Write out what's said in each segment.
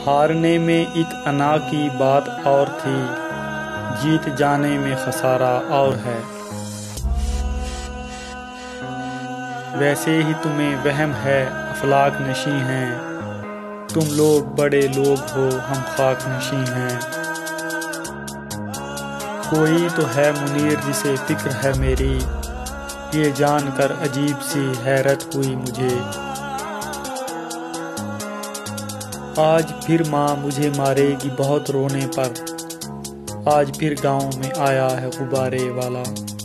ہارنے میں ایک انا کی بات اور تھی، جیت جانے میں خسارہ اور ہے۔ ویسے ہی تمہیں وہم ہے افلاک نشیں ہیں، تم لوگ بڑے لوگ ہو ہم خاک نشیں ہیں۔ کوئی تو ہے منیر جسے فکر ہے میری، یہ جان کر عجیب سی حیرت ہوئی مجھے۔ آج پھر ماں مجھے مارے گی بہت رونے پر، آج پھر گاؤں میں آیا ہے غبارے والا۔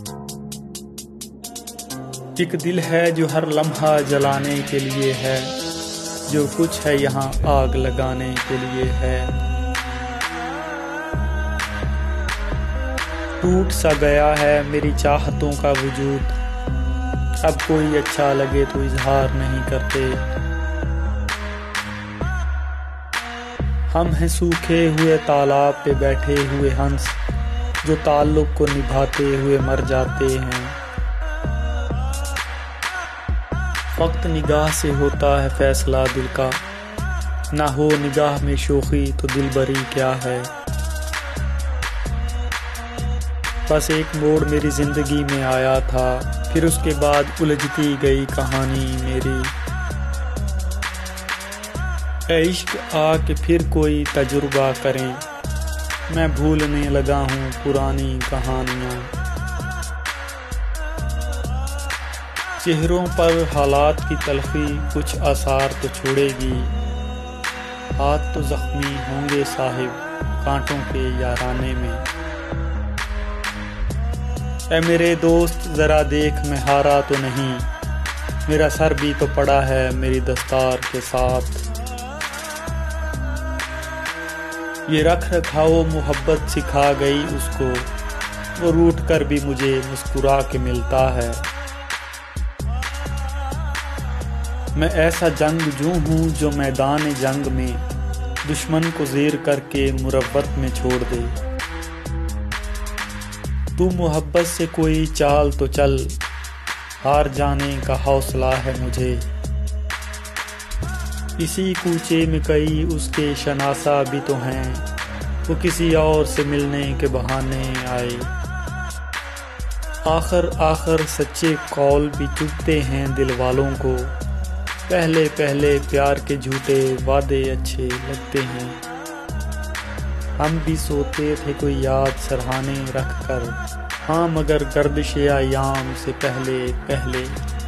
ایک دل ہے جو ہر لمحہ جلانے کے لیے ہے، جو کچھ ہے یہاں آگ لگانے کے لیے ہے۔ ٹوٹ سا گیا ہے میری چاہتوں کا وجود، اب کوئی اچھا لگے تو اظہار نہیں کرتے۔ ہم ہیں سوکھے ہوئے تالاب پہ بیٹھے ہوئے ہنس، جو تعلق کو نبھاتے ہوئے مر جاتے ہیں۔ وقت نگاہ سے ہوتا ہے فیصلہ دل کا، نہ ہو نگاہ میں شوخی تو دل بری کیا ہے۔ بس ایک موڑ میری زندگی میں آیا تھا، پھر اس کے بعد الجھتی گئی کہانی میری۔ اے عشق آ کے پھر کوئی تجربہ کریں، میں بھولنے لگا ہوں پرانی کہانیاں۔ چہروں پر حالات کی تلخی کچھ آثار تو چھوڑے گی، ہاتھ تو زخمی ہوں گے صاحب کانٹوں کے یارانے میں۔ اے میرے دوست ذرا دیکھ میں ہارا تو نہیں، میرا سر بھی تو پڑا ہے میری دستار کے ساتھ۔ یہ رکھ رکھاؤ محبت سکھا گئی اس کو، وہ روٹھ کر بھی مجھے مسکرا کے ملتا ہے۔ میں ایسا جنگجو ہوں جو میدان جنگ میں دشمن کو زیر کر کے مروت میں چھوڑ دے۔ تو محبت سے کوئی چال تو چل، ہار جانے کا حوصلہ ہے مجھے۔ اسی کوچے میں کئی اس کے شناسا بھی تو ہیں، وہ کسی اور سے ملنے کے بہانے آئے۔ آخر سچے قول بھی چبھتے ہیں دل والوں کو، پہلے پہلے پیار کے جھوٹے وعدے اچھے لگتے ہیں۔ ہم بھی سوتے تھے کوئی یاد سرہانے رکھ کر، ہاں مگر گردش ایام سے پہلے۔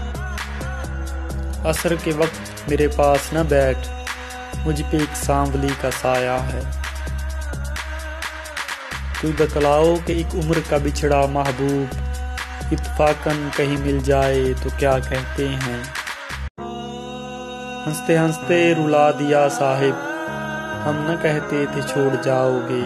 عصر کے وقت میرے پاس نہ بیٹھ، مجھ پہ ایک سانولی کا سایہ ہے۔ کوئی بتلاؤ کہ ایک عمر کا بچھڑا محبوب اتفاقاً کہیں مل جائے تو کیا کہتے ہیں۔ ہنستے ہنستے رلا دیا صاحب، ہم نہ کہتے تھے چھوڑ جاؤ گے۔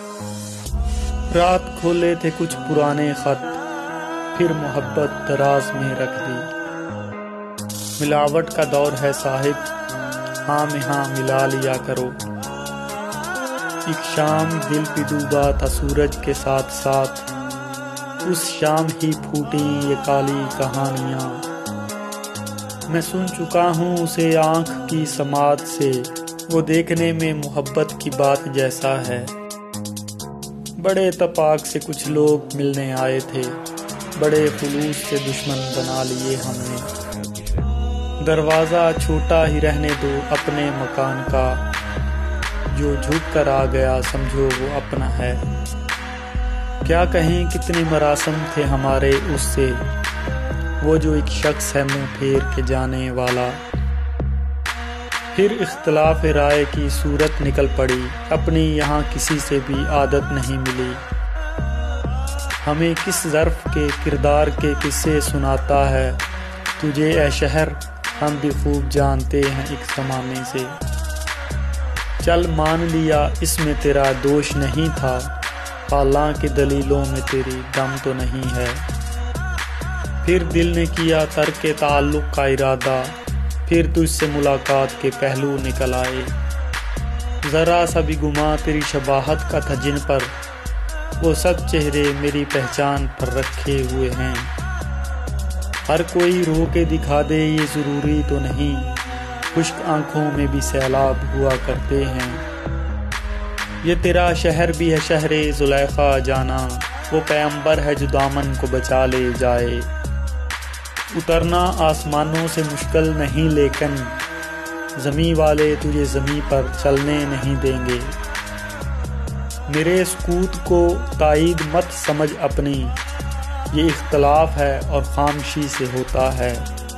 رات کھولے تھے کچھ پرانے خط، پھر محبت دراز میں رکھ دی۔ ملاوٹ کا دور ہے صاحب، ہاں میں ہاں ملا لیا کرو۔ ایک شام دل پہ ڈوبا تھا سورج کے ساتھ ساتھ، اس شام ہی پھوٹی یہ کالی کہانیاں۔ میں سن چکا ہوں اسے آنکھ کی سماعت سے، وہ دیکھنے میں محبت کی بات جیسا ہے۔ بڑے اتفاق سے کچھ لوگ ملنے آئے تھے، بڑے خلوص سے دشمن بنا لیے ہم نے۔ دروازہ چھوٹا ہی رہنے دو اپنے مکان کا، جو جھک کر آ گیا سمجھو وہ اپنا ہے۔ کیا کہیں کتنے مراسم تھے ہمارے اس سے، وہ جو ایک شخص ہے منہ پھیر کے جانے والا۔ پھر اختلاف رائے کی صورت نکل پڑی، اپنی یہاں کسی سے بھی عادت نہیں ملی۔ ہمیں کس ظرف کے کردار کے قصے سناتا ہے تجھے اے شہر، ہم بھی خوب جانتے ہیں ایک زمانے سے۔ چل مان لیا اس میں تیرا دوش نہیں تھا، حالانکہ دلیلوں میں تیری دم تو نہیں ہے۔ پھر دل نے کیا ترک تعلق کا ارادہ، پھر تجھ سے ملاقات کے پہلو نکل آئے۔ ذرا سا بھی گما تیری شباہت کا تھا جن پر، وہ سب چہرے میری پہچان پر رکھے ہوئے ہیں۔ ہر کوئی رو کے دکھا دے یہ ضروری تو نہیں، خشک آنکھوں میں بھی سیلاب ہوا کرتے ہیں۔ یہ تیرا شہر بھی ہے شہر زلیخا جانا، وہ پیغمبر ہے جو دامن کو بچا لے جائے۔ اترنا آسمانوں سے مشکل نہیں لیکن زمیں والے تجھے زمیں پر چلنے نہیں دیں گے۔ میرے سکوت کو تائید مت سمجھ اپنی، یہ اختلاف ہے اور خاموشی سے ہوتا ہے۔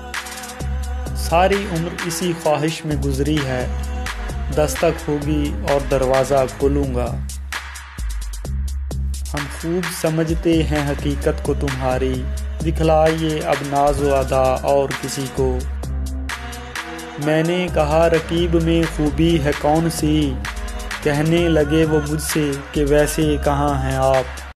ساری عمر اسی خواہش میں گزری ہے، دستک ہوگی اور دروازہ کھولوں گا۔ ہم خوب سمجھتے ہیں حقیقت کو تمہاری، دکھلائیے اب ناز و ادا اور کسی کو۔ میں نے کہا رکیب میں خوبی ہے کون سی، کہنے لگے وہ مجھ سے کہ ویسے کہاں ہیں آپ۔